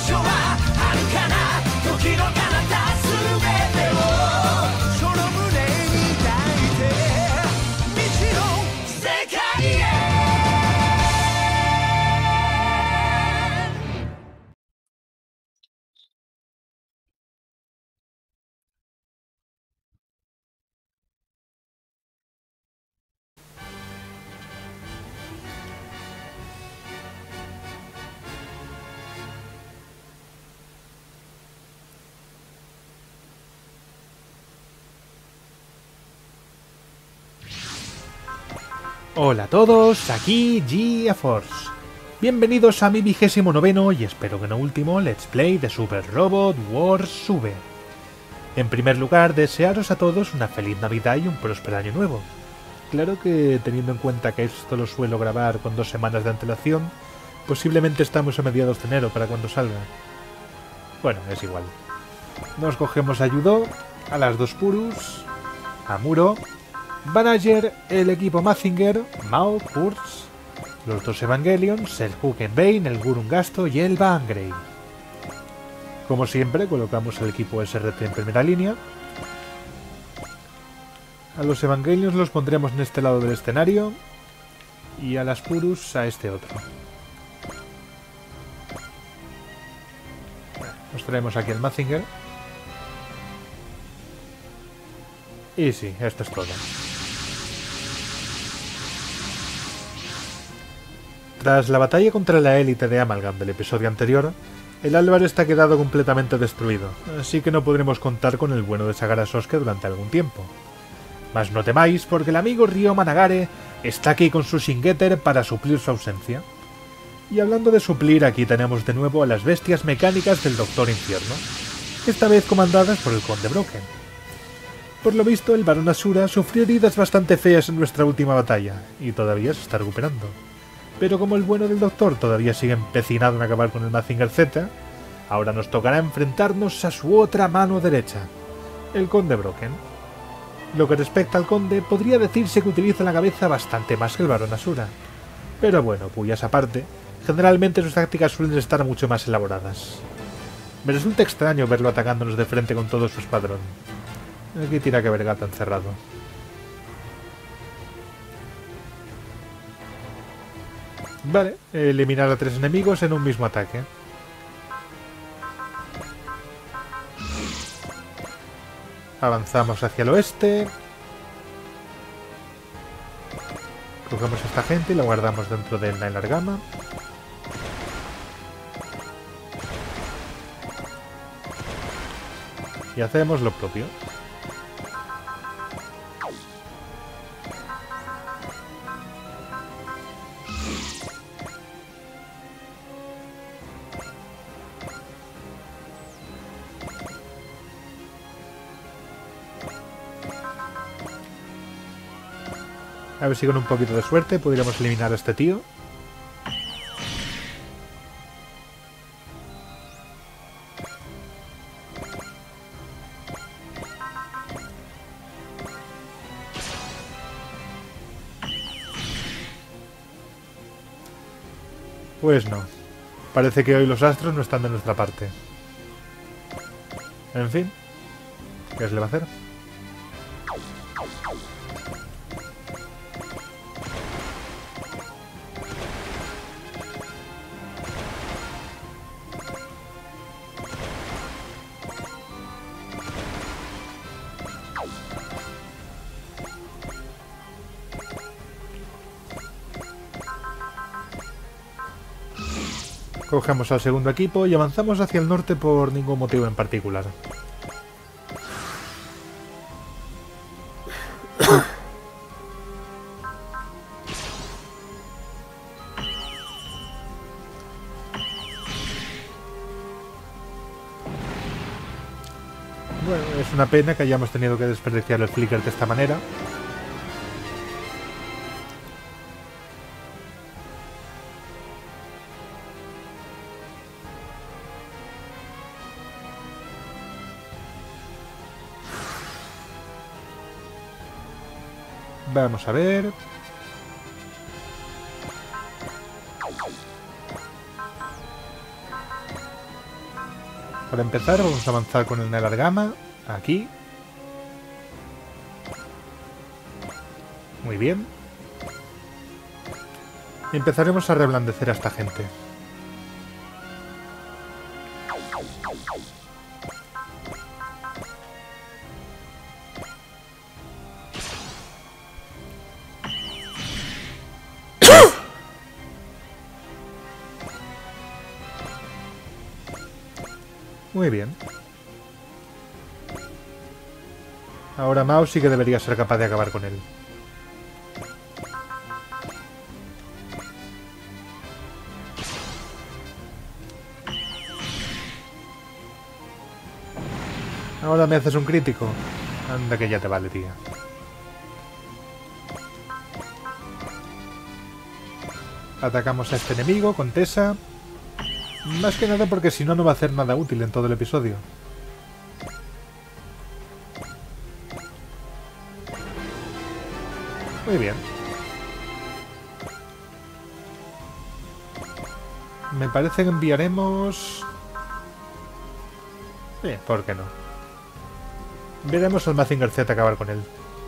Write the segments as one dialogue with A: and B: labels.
A: 所はあるかな時の彼方全てをその胸に抱いて未知の世界へ
B: Hola a todos, aquí GeForce. Bienvenidos a mi 29º y espero que no último Let's Play de Super Robot Wars Sube. En primer lugar, desearos a todos una feliz Navidad y un próspero año nuevo. Claro que teniendo en cuenta que esto lo suelo grabar con 2 semanas de antelación, posiblemente estamos a mediados de enero para cuando salga. Bueno, es igual. Nos cogemos a Yudo, a las 2 Purus, a Muro, Banager, el equipo Mazinger, Mao, Kurtz, los 2 Evangelions, el Hookenbane, el Gurun Gasto y el Bangrey. Como siempre, colocamos el equipo SRT en primera línea. A los Evangelions los pondremos en este lado del escenario y a las Purus a este otro. Nos traemos aquí el Mazinger. Y sí, esto es todo. Tras la batalla contra la élite de Amalgam del episodio anterior, el Alvar está quedado completamente destruido, así que no podremos contar con el bueno de Sagara Sosuke durante algún tiempo. Mas no temáis, porque el amigo Ryoma Nagare está aquí con su Shingetter para suplir su ausencia. Y hablando de suplir, aquí tenemos de nuevo a las bestias mecánicas del Doctor Infierno, esta vez comandadas por el Conde Brocken. Por lo visto, el Barón Asura sufrió heridas bastante feas en nuestra última batalla, y todavía se está recuperando. Pero como el bueno del Doctor todavía sigue empecinado en acabar con el Mazinger Z, ahora nos tocará enfrentarnos a su otra mano derecha, el Conde Brocken. Lo que respecta al Conde, podría decirse que utiliza la cabeza bastante más que el Barón Asura. Pero bueno, pullas aparte, generalmente sus tácticas suelen estar mucho más elaboradas. Me resulta extraño verlo atacándonos de frente con todo su escuadrón. Aquí tira que haber gato encerrado. Vale, eliminar a 3 enemigos en un mismo ataque. Avanzamos hacia el oeste. Cogemos a esta gente y la guardamos dentro del Nailargama. Y hacemos lo propio. A ver si con un poquito de suerte pudiéramos eliminar a este tío. Pues no. Parece que hoy los astros no están de nuestra parte. En fin. ¿Qué se le va a hacer? Cogemos al segundo equipo y avanzamos hacia el norte por ningún motivo en particular. Bueno, es una pena que hayamos tenido que desperdiciar el flicker de esta manera. Vamos a ver. Para empezar vamos a avanzar con el Nelargama. Aquí. Muy bien. Y empezaremos a reblandecer a esta gente. Muy bien. Ahora Mao sí que debería ser capaz de acabar con él. Ahora me haces un crítico. Anda que ya te vale, tía. Atacamos a este enemigo con Tessa. Más que nada porque si no, no va a hacer nada útil en todo el episodio. Muy bien. Me parece que enviaremos... Sí, ¿por qué no? Enviaremos al Mazinger Z a acabar con él.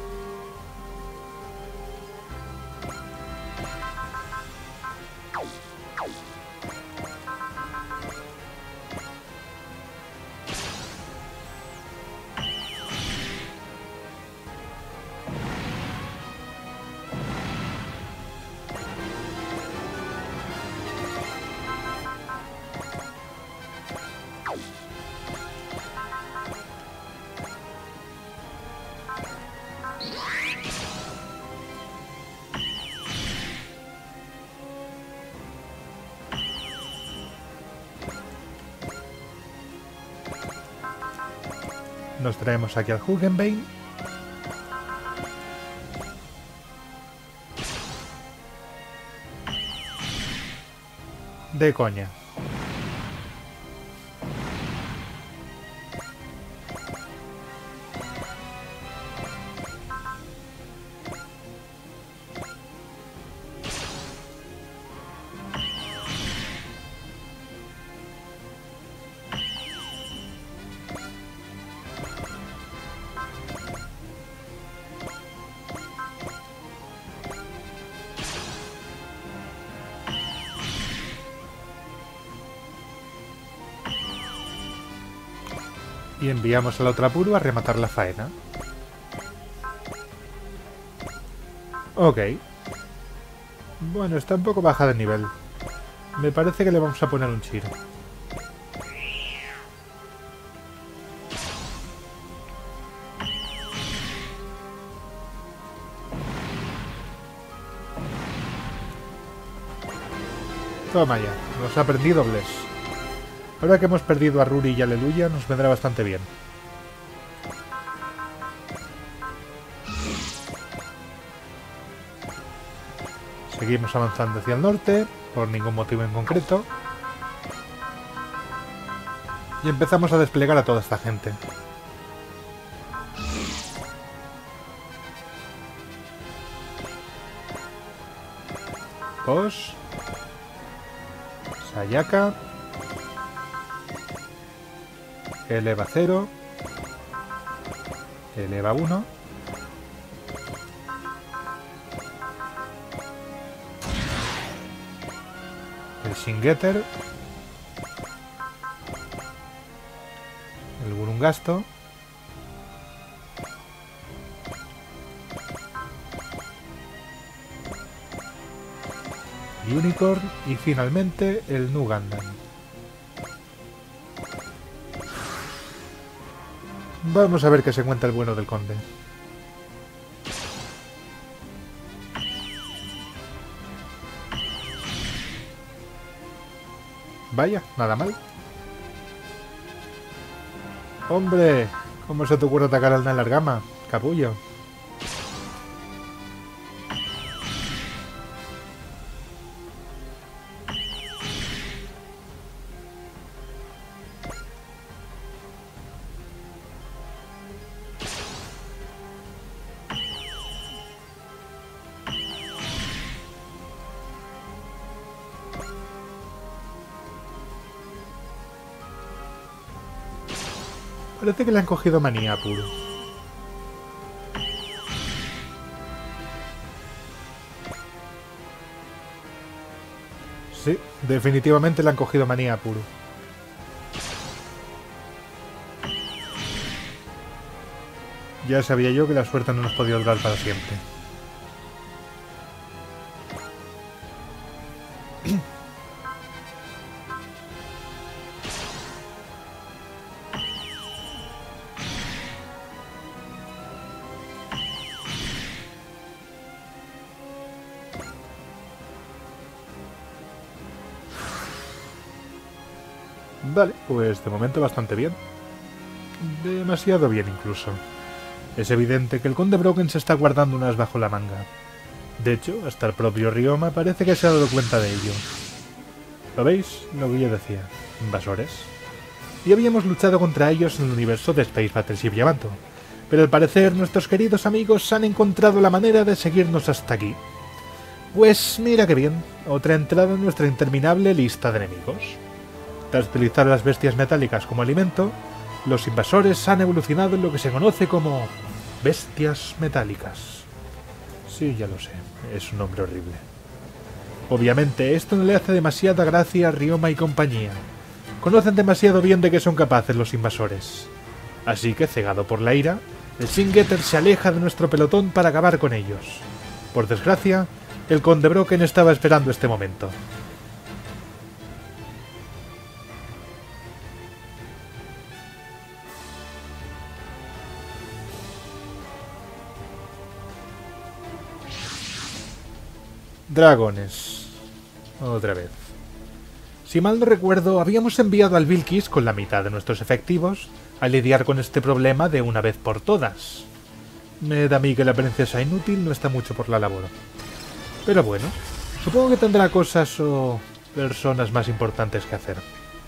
B: Nos traemos aquí al Huggenbane. De coña. Y enviamos a la otra Puru a rematar la faena. Ok. Bueno, está un poco baja de nivel. Me parece que le vamos a poner un Chiro. Toma ya, nos ha aprendido Bless. Ahora que hemos perdido a Ruri y Aleluya, nos vendrá bastante bien. Seguimos avanzando hacia el norte, por ningún motivo en concreto. Y empezamos a desplegar a toda esta gente. Posh. Sayaka. Eleva 0. Eleva 1. El Shingetter. El Gurungasto. Unicorn y finalmente el Nugandan. Vamos a ver qué se cuenta el bueno del conde. Vaya, nada mal. ¡Hombre! ¿Cómo se te ocurre atacar al Nelargama, capullo? Parece que le han cogido manía a Puro. Sí, definitivamente le han cogido manía a Puro. Ya sabía yo que la suerte no nos podía durar para siempre. Vale, pues de momento bastante bien. Demasiado bien incluso. Es evidente que el conde Broken se está guardando unas bajo la manga. De hecho, hasta el propio Ryoma parece que se ha dado cuenta de ello. ¿Lo veis? Lo que yo decía. Invasores. Y habíamos luchado contra ellos en el universo de Space Battleship Yamato. Pero al parecer nuestros queridos amigos han encontrado la manera de seguirnos hasta aquí. Pues mira qué bien. Otra entrada en nuestra interminable lista de enemigos. Tras utilizar las bestias metálicas como alimento, los invasores han evolucionado en lo que se conoce como bestias metálicas. Sí, ya lo sé, es un nombre horrible. Obviamente, esto no le hace demasiada gracia a Ryoma y compañía. Conocen demasiado bien de qué son capaces los invasores. Así que, cegado por la ira, el Shin-Getter se aleja de nuestro pelotón para acabar con ellos. Por desgracia, el conde Broken estaba esperando este momento. Dragones. Otra vez. Si mal no recuerdo, habíamos enviado al Vilkis con la mitad de nuestros efectivos a lidiar con este problema de una vez por todas. Me da a mí que la princesa inútil no está mucho por la labor. Pero bueno, supongo que tendrá cosas o personas más importantes que hacer.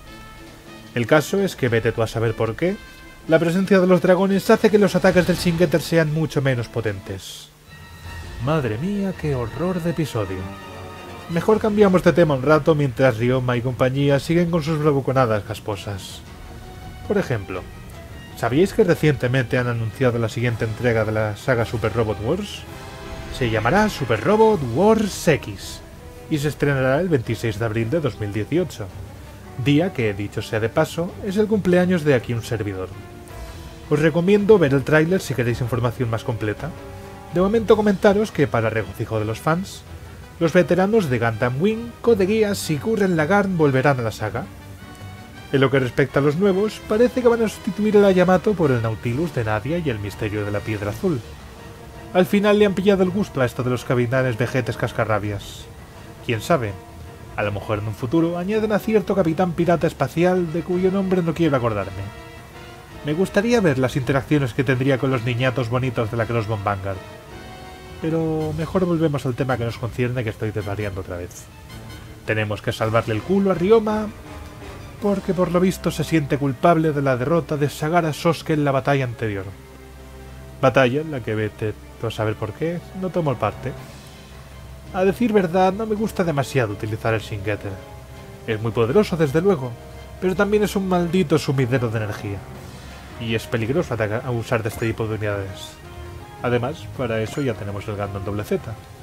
B: El caso es que vete tú a saber por qué, la presencia de los dragones hace que los ataques del Shin-Getter sean mucho menos potentes. Madre mía, qué horror de episodio. Mejor cambiamos de tema un rato mientras Ryoma y compañía siguen con sus bravuconadas casposas. Por ejemplo, ¿sabíais que recientemente han anunciado la siguiente entrega de la saga Super Robot Wars? Se llamará Super Robot Wars X y se estrenará el 26 de abril de 2018, día que, dicho sea de paso, es el cumpleaños de aquí un servidor. Os recomiendo ver el tráiler si queréis información más completa. De momento comentaros que, para regocijo de los fans, los veteranos de Gundam Wing, Code Geass y Gurren Lagann volverán a la saga. En lo que respecta a los nuevos, parece que van a sustituir a la Yamato por el Nautilus de Nadia y el Misterio de la Piedra Azul. Al final le han pillado el gusto a esto de los capitanes vejetes cascarrabias. Quién sabe, a lo mejor en un futuro añaden a cierto capitán pirata espacial de cuyo nombre no quiero acordarme. Me gustaría ver las interacciones que tendría con los niñatos bonitos de la Crossbone Vanguard. Pero mejor volvemos al tema que nos concierne, que estoy desvariando otra vez. Tenemos que salvarle el culo a Ryoma, porque por lo visto se siente culpable de la derrota de Sagara Sosuke en la batalla anterior. Batalla en la que, vete tú a saber por qué, no tomó parte. A decir verdad, no me gusta demasiado utilizar el Shin-Getter. Es muy poderoso desde luego, pero también es un maldito sumidero de energía. Y es peligroso usar de este tipo de unidades. Además, para eso ya tenemos el Gundam WZ.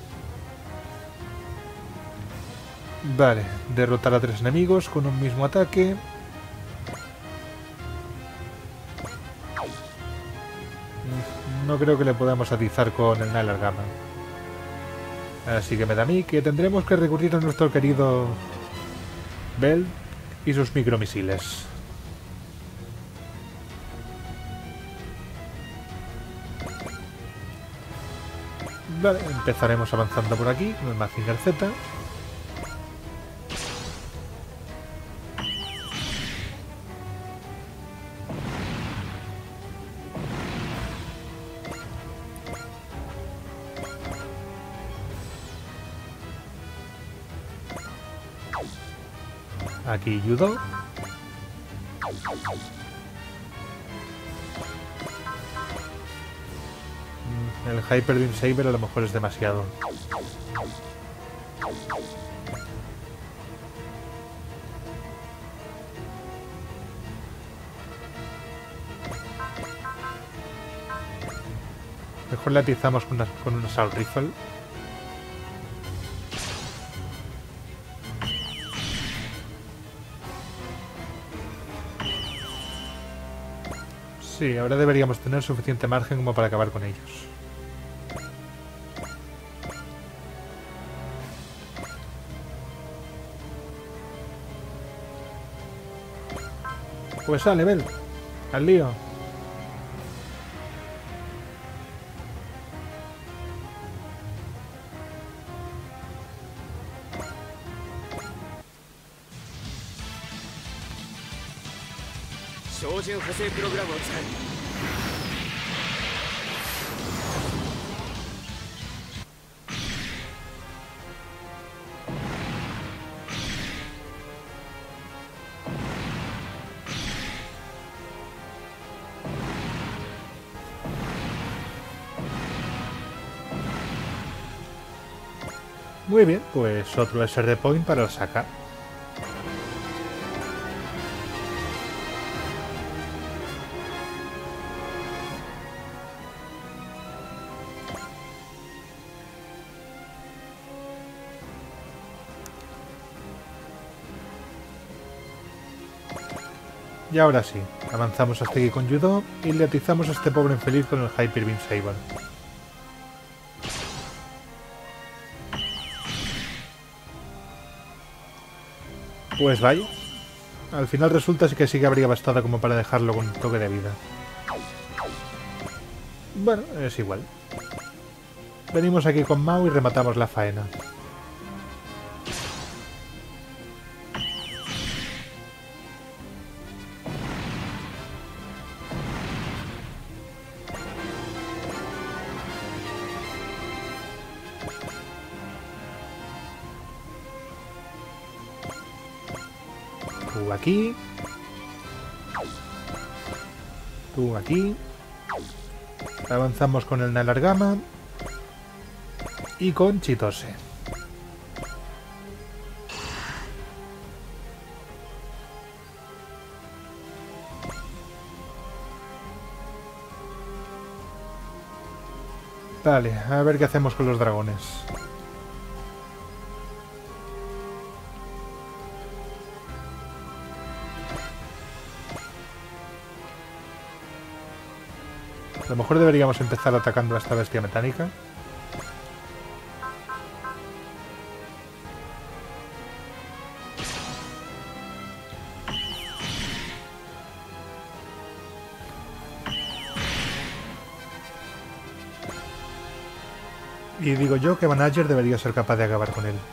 B: Vale, derrotar a 3 enemigos con un mismo ataque. No creo que le podamos atizar con el Nailar Gamma. Así que me da a mí que tendremos que recurrir a nuestro querido Bell y sus micromisiles. Vale, empezaremos avanzando por aquí con el Mazinger Z. Aquí Yudo. El Hyper Beam Saber a lo mejor es demasiado. Mejor le atizamos con un assault rifle. Sí, ahora deberíamos tener suficiente margen como para acabar con ellos. Pues sale, Bel. Al lío. Muy bien, pues otro SR Point para el Saka. Y ahora sí, avanzamos hasta aquí con Yudo y le atizamos a este pobre infeliz con el Hyper Beam Saber. Pues vaya, al final resulta que sí que habría bastado como para dejarlo con un toque de vida. Bueno, es igual. Venimos aquí con Mao y rematamos la faena. Tú aquí. Tú aquí. Avanzamos con el Nalargama. Y con Chitose. Vale, a ver qué hacemos con los dragones. A lo mejor deberíamos empezar atacando a esta bestia metálica. Y digo yo que Manager debería ser capaz de acabar con él.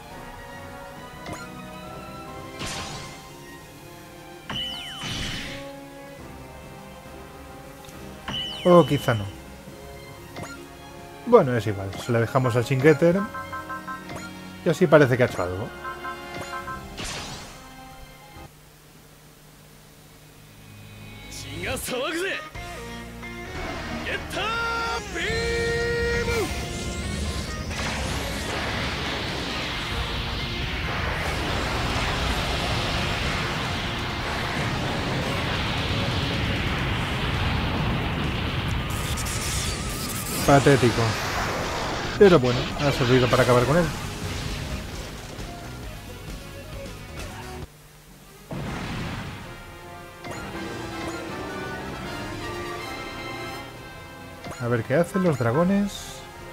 B: O quizá no. Bueno, es igual. Se la dejamos al Shingetter. Y así parece que ha hecho algo. Patético. Pero bueno, ha servido para acabar con él. A ver qué hacen los dragones.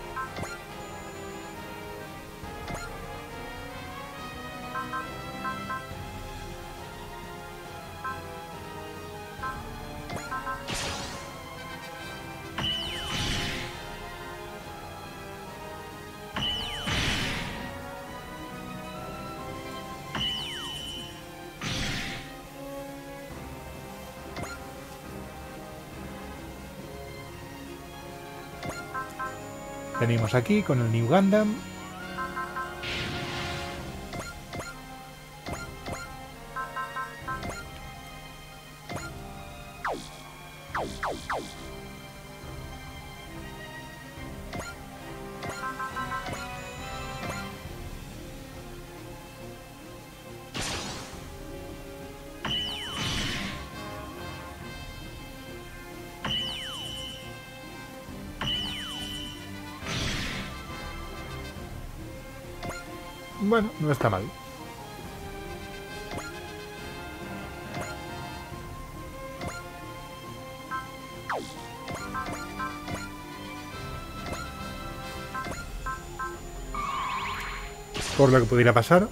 B: Venimos aquí con el New Gundam. Bueno, no está mal. Por lo que pudiera pasar.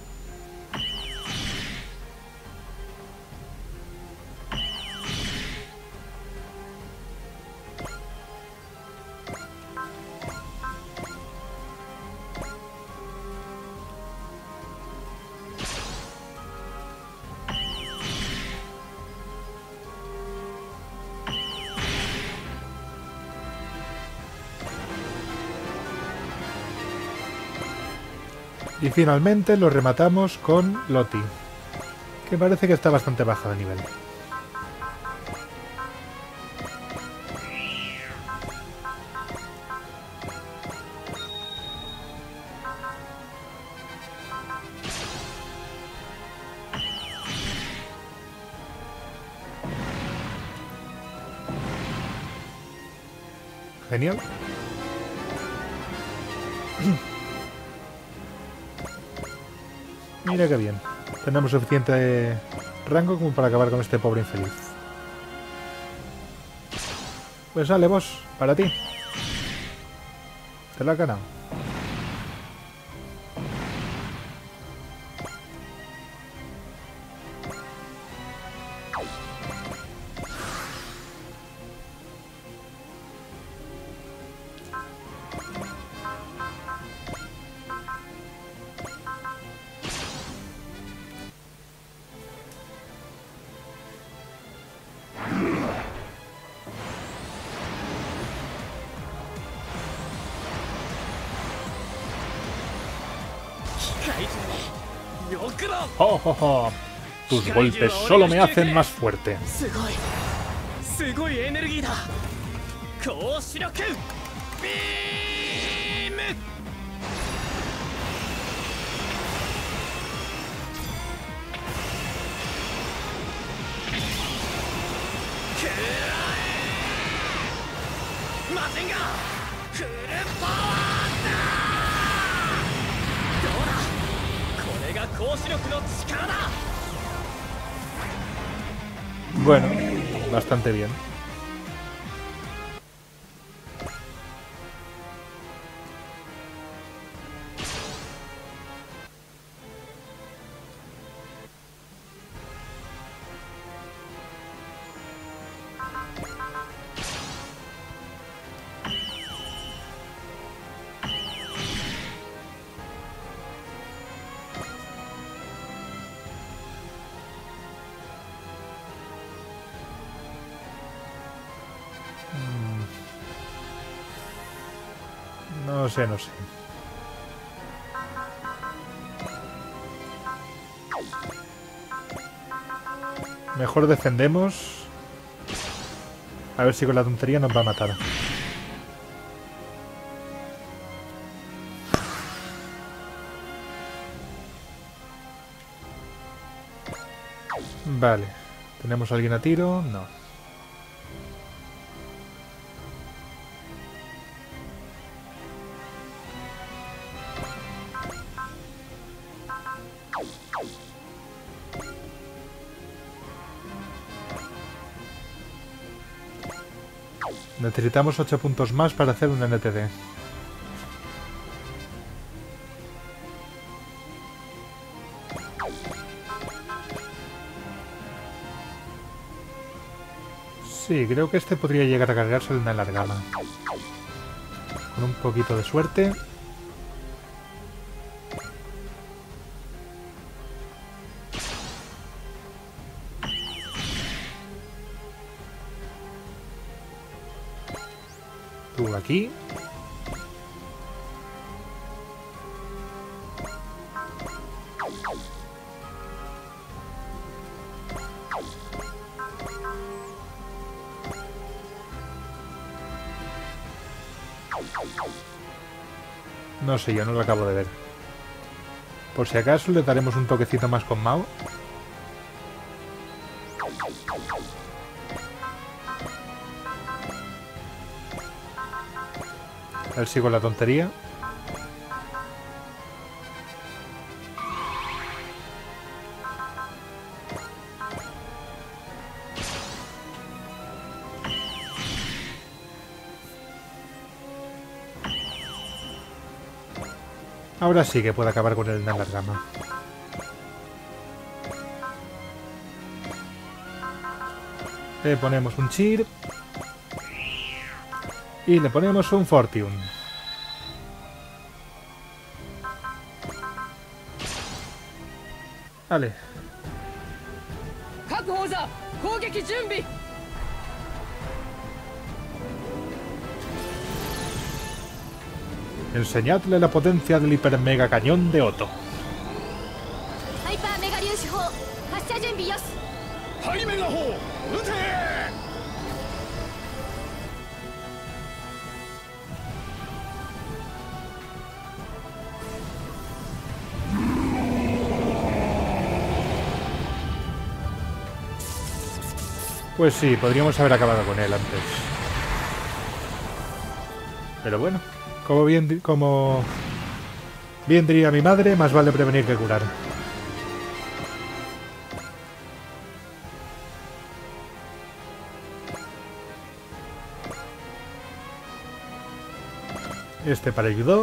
B: Y finalmente lo rematamos con Loti, que parece que está bastante baja de nivel. Genial. Mira qué bien. Tenemos suficiente rango como para acabar con este pobre infeliz. Pues sale, boss, para ti. Te lo has ganado. ¡Oh, oh, oh! Tus golpes solo me hacen más fuerte.
A: すごいエネルギーだ高視力ビームくらえマジンガーフルパワーだどうだこれが高視力の力だ
B: Bueno, bastante bien. No sé, no sé. Mejor defendemos. A ver si con la tontería nos va a matar. Vale. ¿Tenemos a alguien a tiro? No. Necesitamos 8 puntos más para hacer un NTD. Sí, creo que este podría llegar a cargarse en una largada. Con un poquito de suerte. Tú aquí. No sé, yo no lo acabo de ver. Por si acaso le daremos un toquecito más con Mao. A ver si con la tontería. Ahora sí que puedo acabar con el Nalargama. Le ponemos un Cheer. Y le ponemos un Fortune. Vale. Enseñadle la potencia del hiper mega cañón de Otto. Pues sí, podríamos haber acabado con él antes. Pero bueno, como bien diría mi madre, más vale prevenir que curar. Este para ayudó.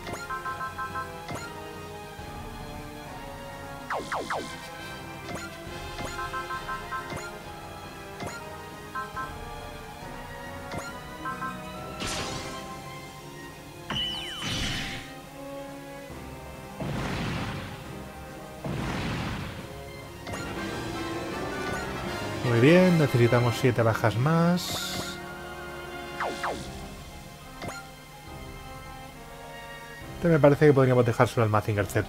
B: Muy bien, necesitamos 7 bajas más. Este me parece que podríamos dejárselo al Mazinger Z.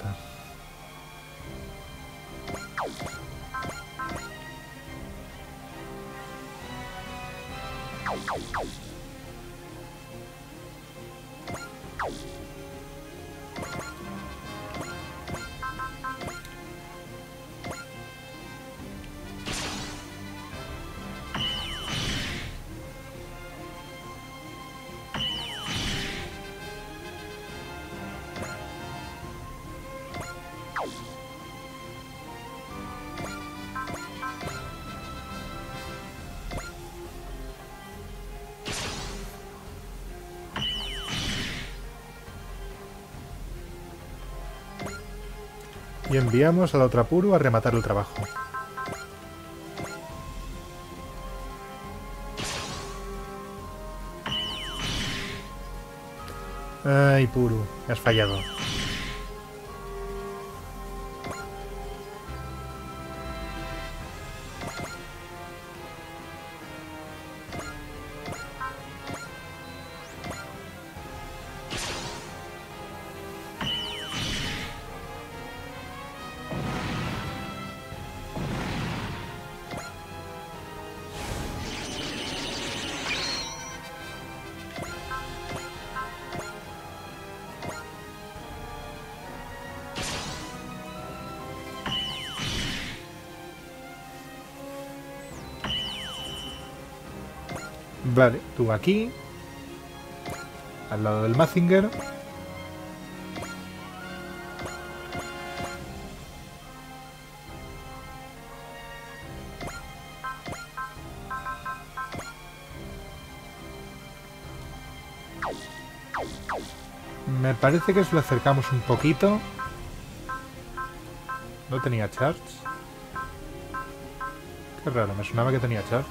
B: Y enviamos a la otra Puru a rematar el trabajo. Ay, Puru, me has fallado. Vale, tú aquí. Al lado del Mazinger. Me parece que si lo acercamos un poquito... No tenía charge. Qué raro, me sonaba que tenía charge.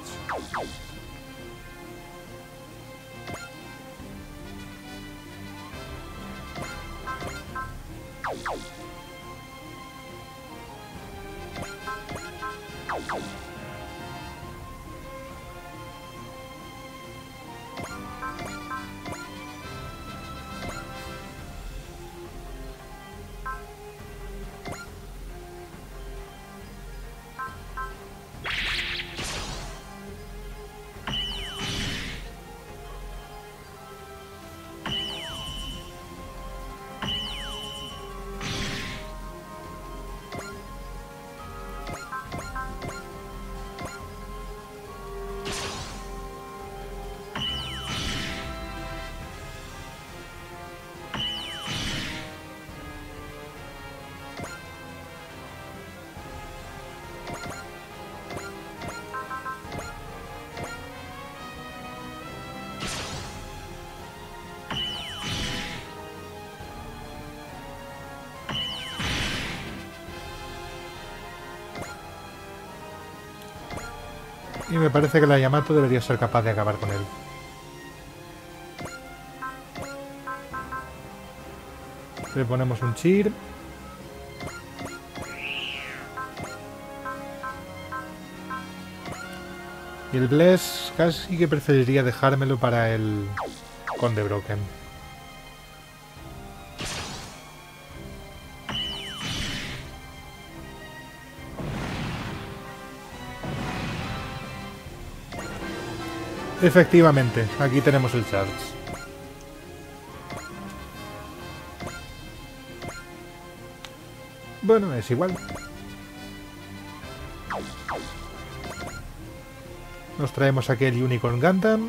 B: Y me parece que la Yamato debería ser capaz de acabar con él. Le ponemos un cheer. Y el Bless casi que preferiría dejármelo para el Conde Broken. Efectivamente, aquí tenemos el charge. Bueno, es igual. Nos traemos aquí el Unicorn Gundam.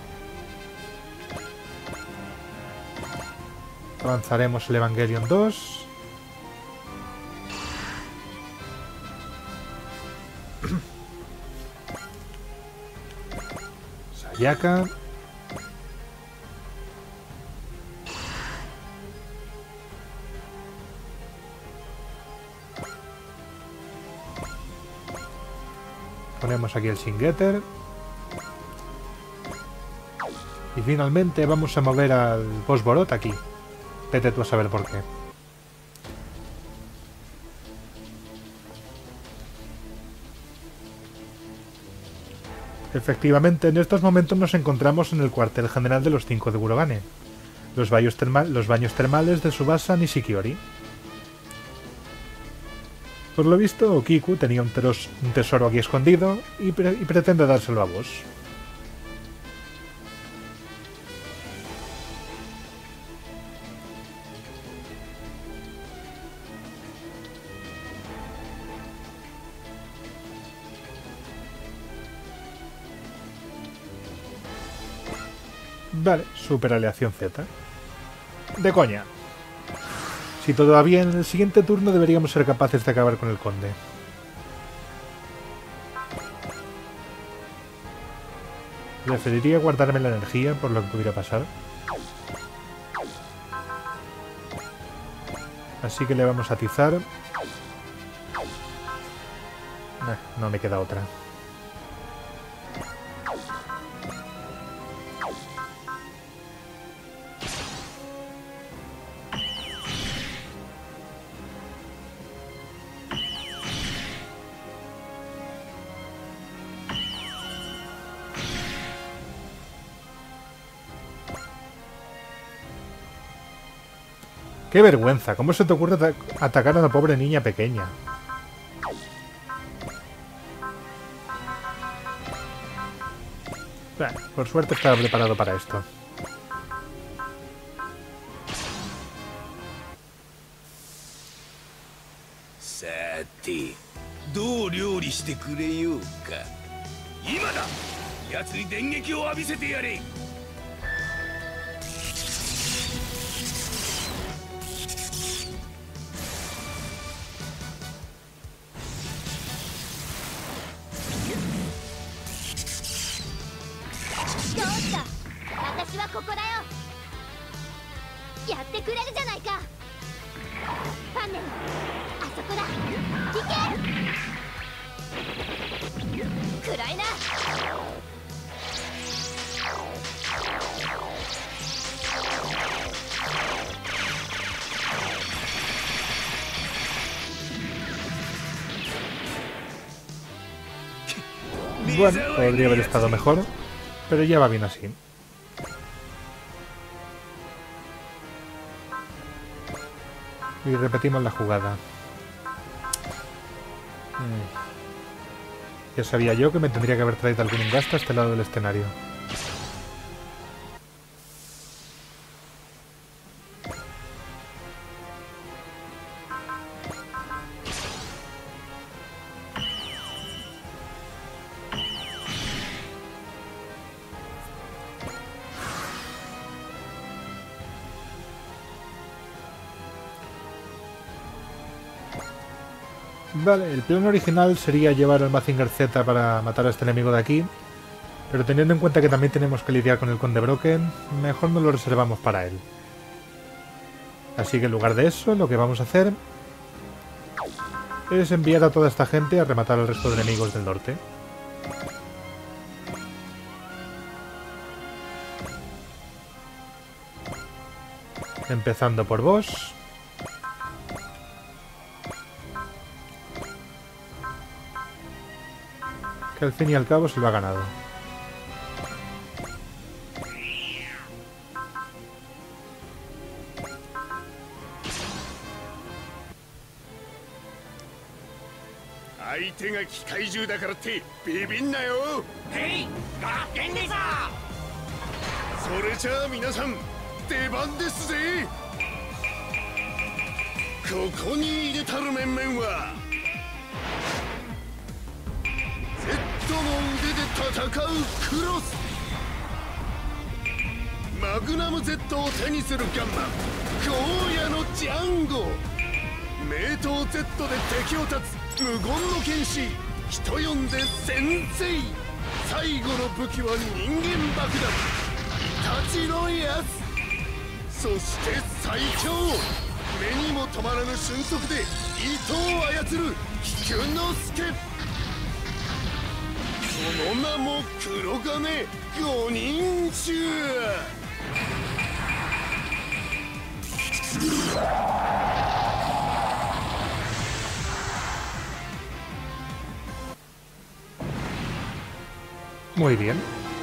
B: Avanzaremos el Evangelion 2. Sayaka. Ponemos aquí el Shingetter. Y finalmente vamos a mover al Boss Borot aquí. Vete tú a saber por qué. Efectivamente, en estos momentos nos encontramos en el cuartel general de los 5 de Burogane. Los baños termales de Tsubasa Nishikiori. Por lo visto, Kiku tenía un tesoro aquí escondido y pretende dárselo a vos. Vale, super aleación Z. De coña. Si todo va bien, en el siguiente turno deberíamos ser capaces de acabar con el conde. Preferiría guardarme la energía por lo que pudiera pasar. Así que le vamos a atizar. No me queda otra. ¡Qué vergüenza! ¿Cómo se te ocurre atacar a una pobre niña pequeña? Bueno, por suerte estaba preparado para esto.
A: さてどう料理してくれようか。今だ、奴に電撃を浴びせてやれ。
C: どうした？私はここだよ。やってくれるじゃないか。ファンネル、あそこだ。行け。暗いな。
B: Bueno, podría haber estado mejor, pero ya va bien así. Y repetimos la jugada. Ya sabía yo que me tendría que haber traído algún Ingasta a este lado del escenario. Vale, el plan original sería llevar al Mazinger Z para matar a este enemigo de aquí, pero teniendo en cuenta que también tenemos que lidiar con el Conde Broken, mejor nos lo reservamos para él. Así que en lugar de eso, lo que vamos a hacer es enviar a toda esta gente a rematar al resto de enemigos del norte. Empezando por vos. Que al fin y al cabo se lo ha ganado.
A: マグナム Z を手にするガンマン荒野のジャンゴ名刀 Z で敵を立つ無言の剣士人呼んで先生最後の武器は人間爆弾イタチのやつそして最強目にも止まらぬ俊足で糸を操る菊之助その名も黒金五人衆
B: Muy bien.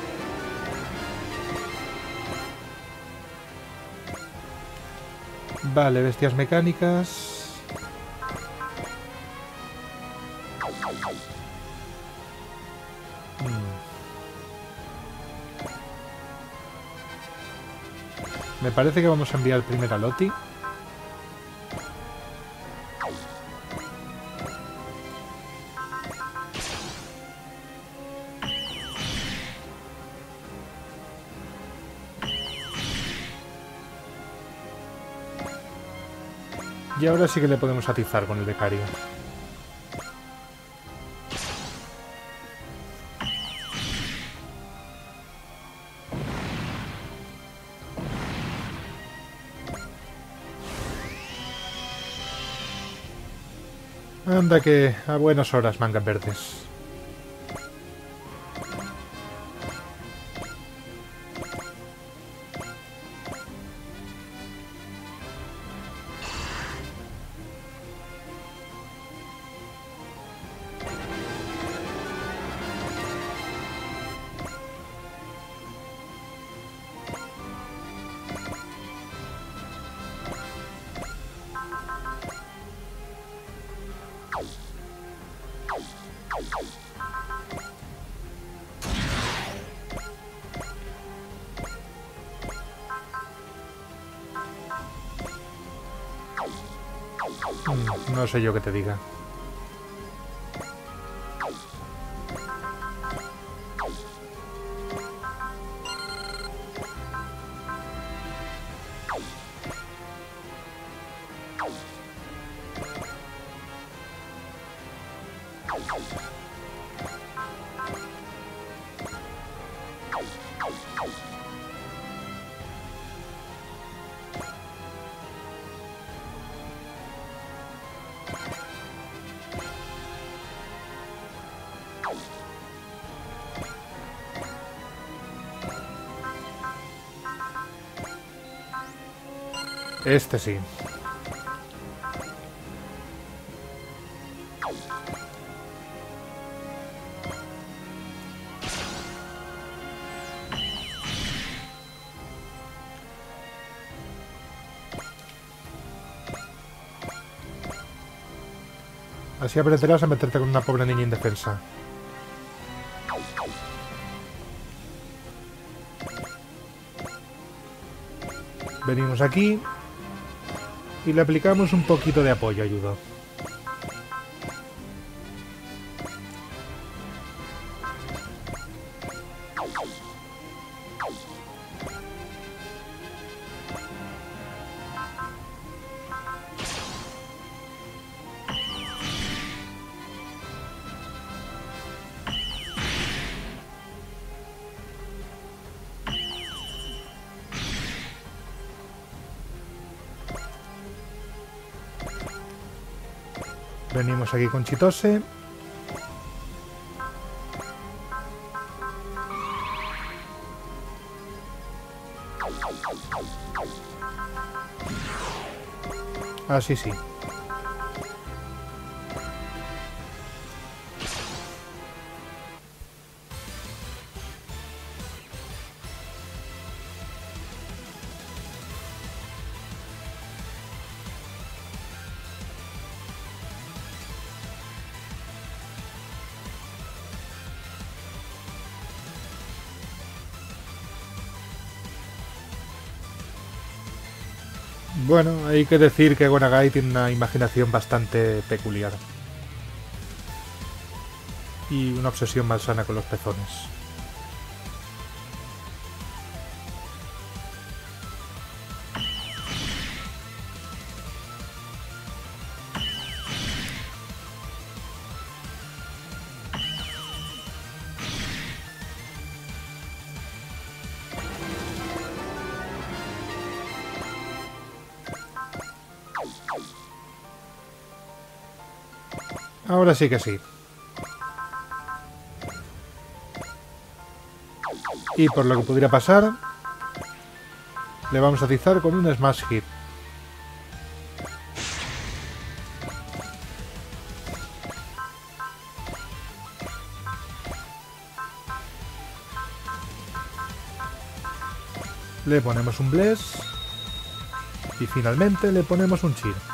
B: Vale, bestias mecánicas. Me parece que vamos a enviar primero a Loti. Y ahora sí que le podemos atizar con el becario. Anda que a buenas horas, mangas verdes. No sé yo qué te diga. Este sí. Así aprenderás a meterte con una pobre niña indefensa. Venimos aquí y le aplicamos un poquito de apoyo, ayuda. Venimos aquí con Chitose. Así sí. Bueno, hay que decir que Gonagai tiene una imaginación bastante peculiar. Y una obsesión malsana con los pezones. Ahora sí que sí. Y por lo que pudiera pasar, le vamos a atizar con un Smash Hit. Le ponemos un Bless. Y finalmente le ponemos un Cheer.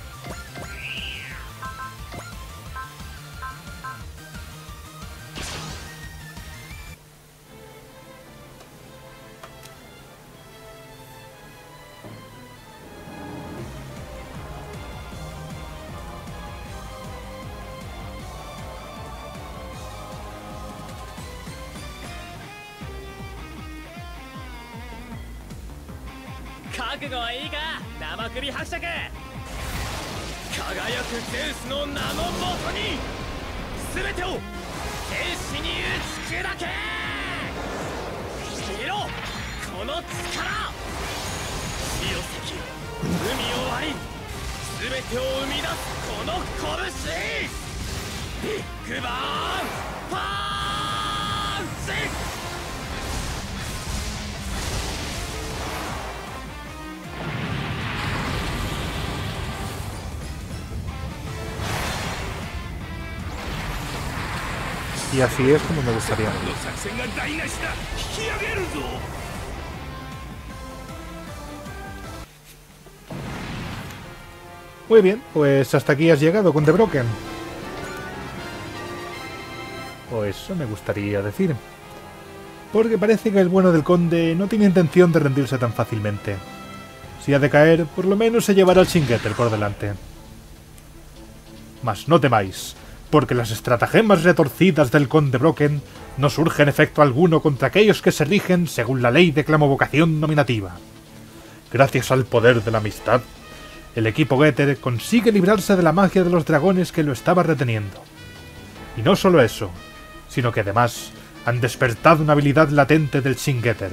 B: Y así es como me gustaría. Muy bien, pues hasta aquí has llegado con The Broken. O eso me gustaría decir. Porque parece que el bueno del conde no tiene intención de rendirse tan fácilmente. Si ha de caer, por lo menos se llevará el Shingetter por delante. Mas no temáis, porque las estratagemas retorcidas del conde Broken no surgen efecto alguno contra aquellos que se rigen según la ley de clamovocación nominativa. Gracias al poder de la amistad, el equipo Getter consigue librarse de la magia de los dragones que lo estaba reteniendo. Y no solo eso, sino que además han despertado una habilidad latente del Shingetter.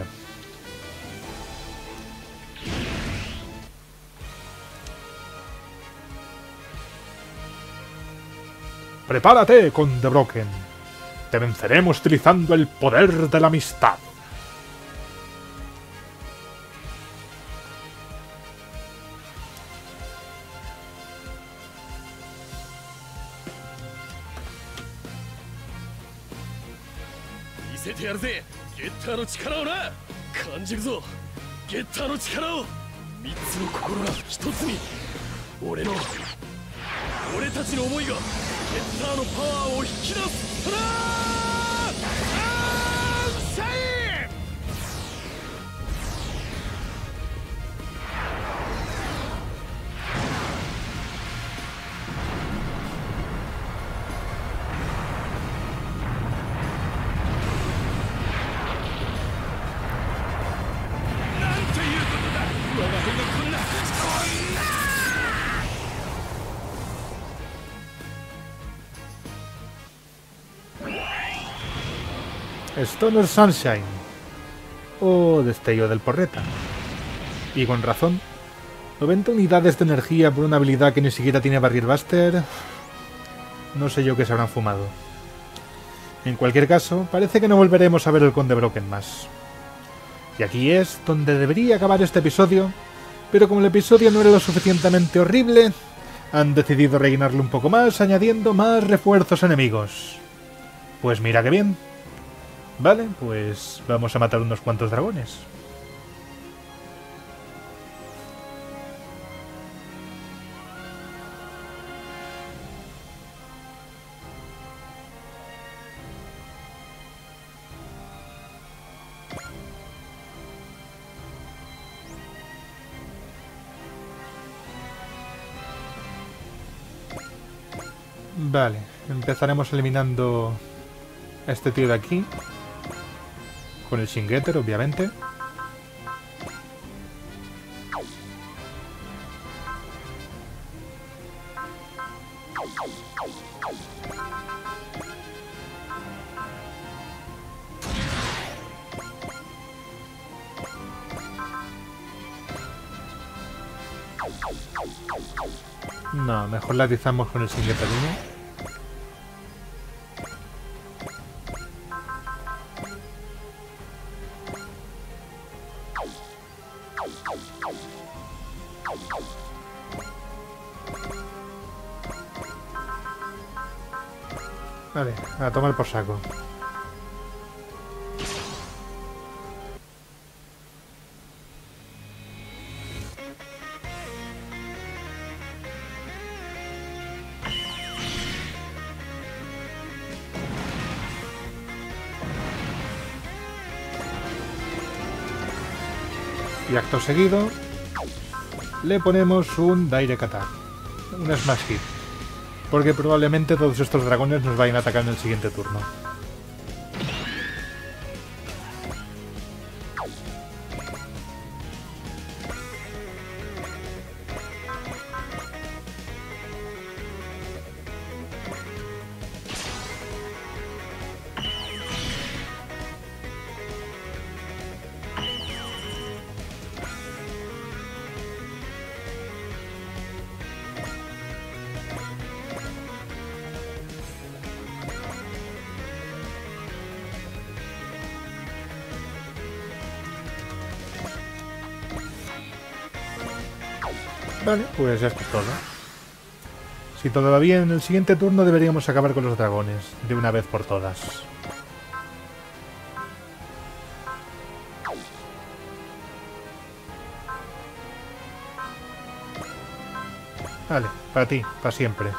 B: Prepárate, Conde Broken. Te venceremos utilizando el poder de la amistad. Stoner Sunshine. O destello del porreta. Y con razón. 90 unidades de energía por una habilidad que ni siquiera tiene Barrier Buster. No sé yo qué se habrán fumado. En cualquier caso, parece que no volveremos a ver el Conde Broken más. Y aquí es donde debería acabar este episodio, Pero como el episodio no era lo suficientemente horrible, han decidido rellenarlo un poco más, añadiendo más refuerzos enemigos. Pues mira qué bien. Vale, pues vamos a matar unos cuantos dragones. Vale, empezaremos eliminando a este tío de aquí. Con el Shingetter, obviamente. No, mejor la atizamos con el Shingetter 1. Vale, a tomar por saco. Y acto seguido le ponemos un Direct Attack, un Smash Hit, porque probablemente todos estos dragones nos vayan a atacar en el siguiente turno. Vale, pues esto es todo. Si todo va bien, en el siguiente turno deberíamos acabar con los dragones, de una vez por todas. Vale, para ti, para siempre.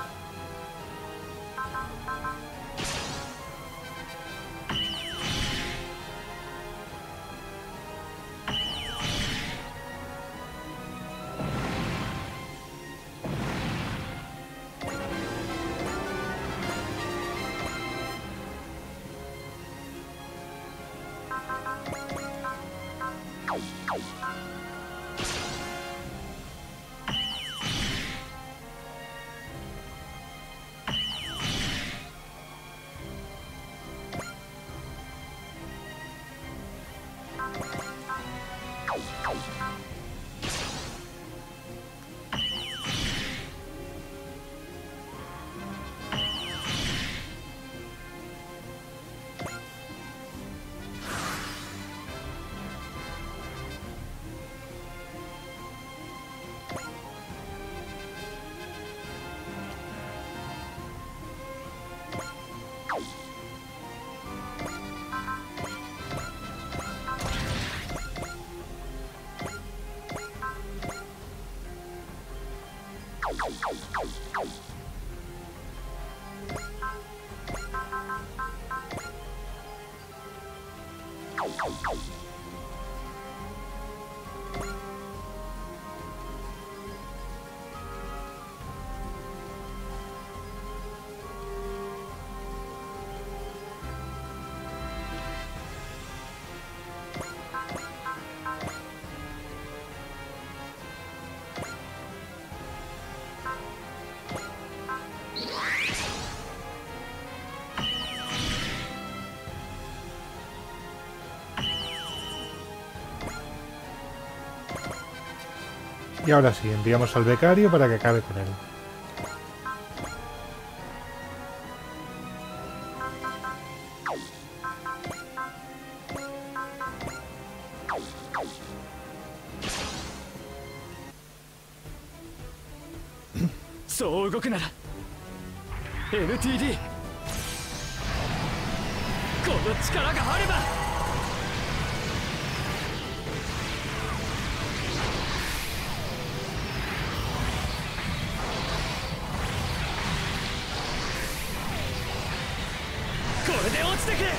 B: Y ahora sí, enviamos al becario para que acabe con él.
D: そう動くなら NTD この力があればこれで落ちてくれ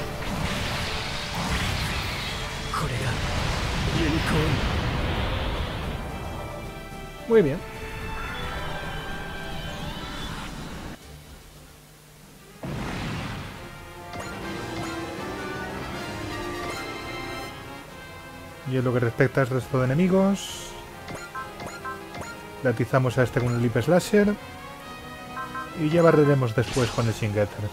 D: これがユニコーン
B: Muy bien. Y en lo que respecta al resto de enemigos, le atizamos a este con el Lip Slasher y ya barreremos después con el Shingetter.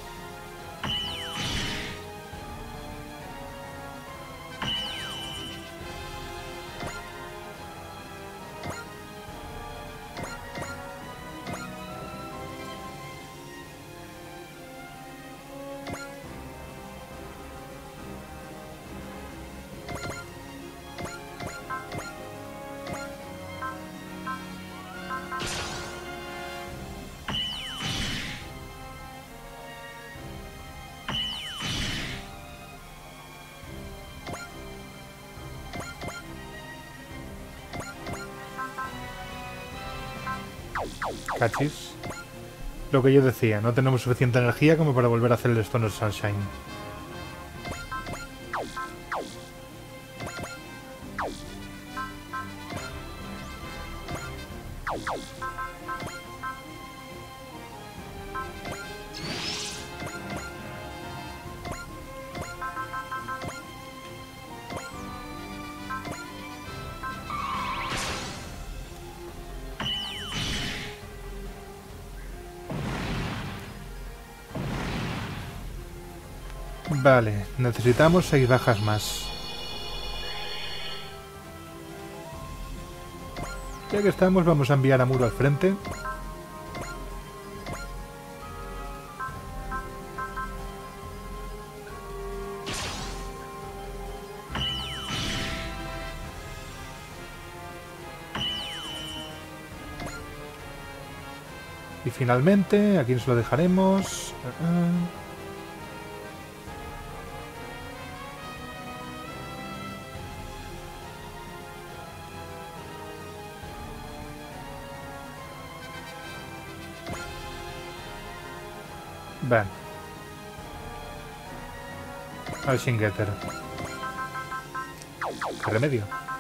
B: Cachis. Lo que yo decía, no tenemos suficiente energía como para volver a hacer el Stone Sunshine. Vale, necesitamos 6 bajas más. Ya que estamos, vamos a enviar a Muro al frente. Y finalmente, ¿a quién se lo dejaremos? Ven. Al Shingetter. ¿Qué remedio?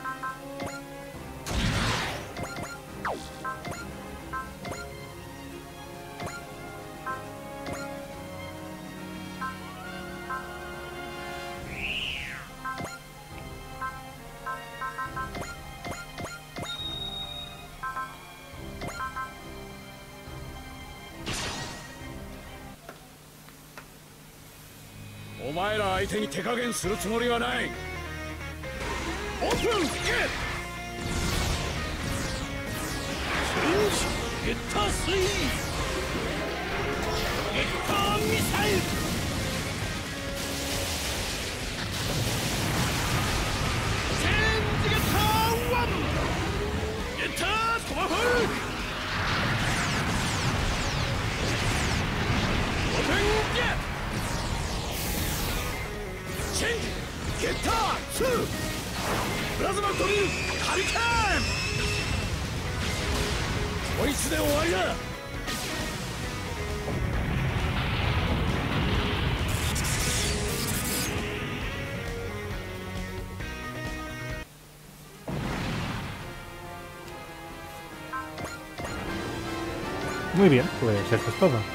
B: Muy bien, pues esto es todo.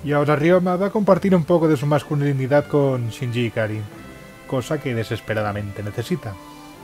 B: Y ahora Ryoma va a compartir un poco de su masculinidad con Shinji Ikari, cosa que desesperadamente necesita.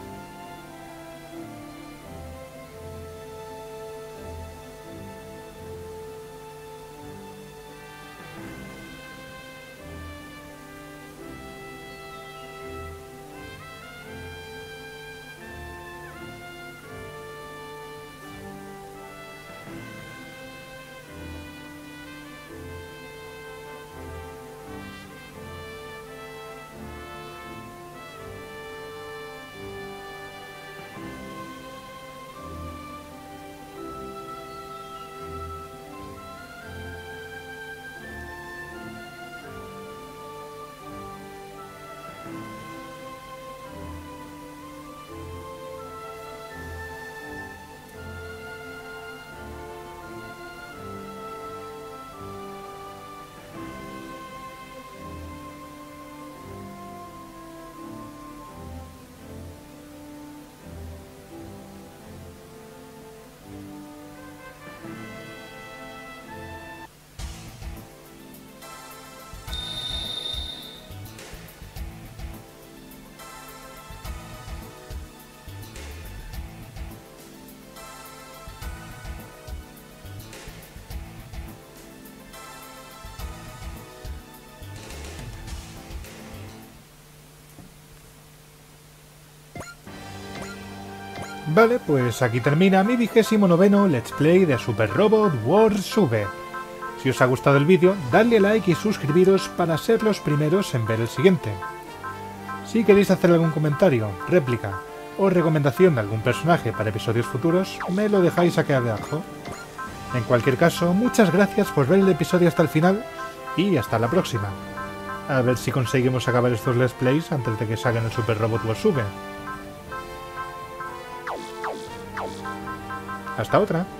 B: Vale, pues aquí termina mi 29º Let's Play de Super Robot Wars Sube. Si os ha gustado el vídeo, dadle like y suscribiros para ser los primeros en ver el siguiente. Si queréis hacer algún comentario, réplica o recomendación de algún personaje para episodios futuros, me lo dejáis aquí abajo. En cualquier caso, muchas gracias por ver el episodio hasta el final y hasta la próxima. A ver si conseguimos acabar estos Let's Plays antes de que salgan el Super Robot Wars Sube. Hasta otra.